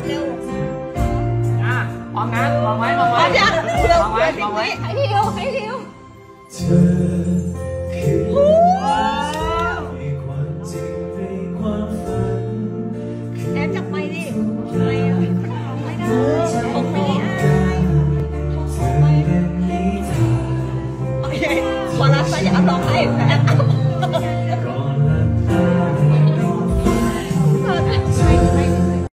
เร็วพร้อมนะมองไว้มองไว้มองไว้มองไว้ให้ทิวให้ทิวเธอคือในความจริงในความฝันแอบจับไม้ดิไม่ได้ผมไม่อายโอเคพอรับไปอย่าเอาต่อให้แอบ